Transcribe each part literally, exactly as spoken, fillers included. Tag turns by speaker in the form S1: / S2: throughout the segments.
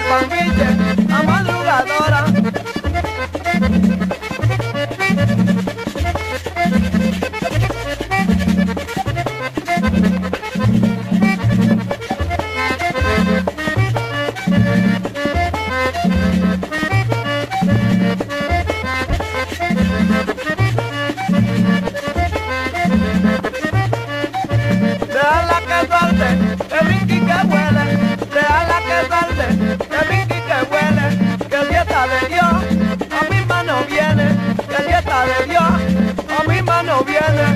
S1: panviche a madrugadora. Déjala que salte, que brinque y que huele. Déjala que salte, que brinque y que huele. Que dieta de Dios a mi mano viene. Que dieta de Dios a mi mano viene.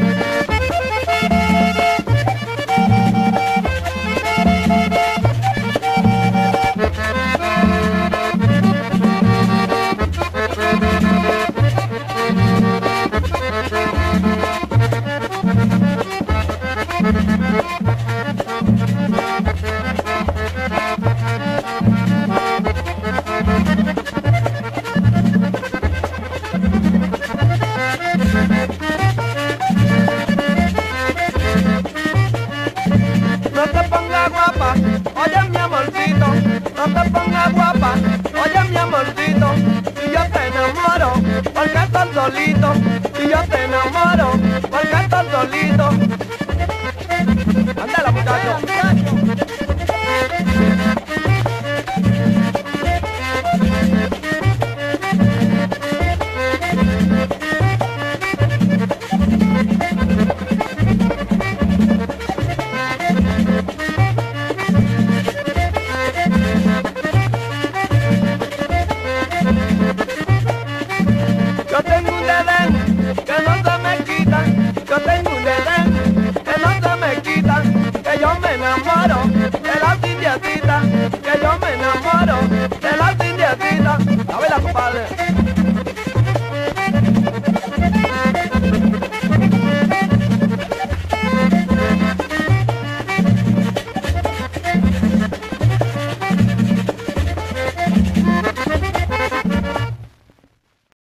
S1: No te pongas guapa, oye mi amorcito, no te pongas guapa, oye mi amorcito, si yo te enamoro, porque estás solito, si yo te enamoro, porque estás solito. Ándala, muchacho. Yo tengo un dedén que no se me quita, yo tengo un dedén que no se me quita, que yo me enamoro de la indiecita, que yo me enamoro